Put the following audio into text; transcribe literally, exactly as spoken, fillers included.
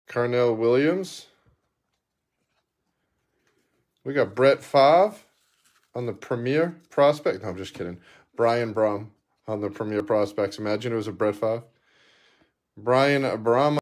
Carnell Williams. We got Brett Favre on the Premier Prospect. No, I'm just kidding. Brian Brom on the Premier Prospects. Imagine it was a Brett Favre. Brian Abram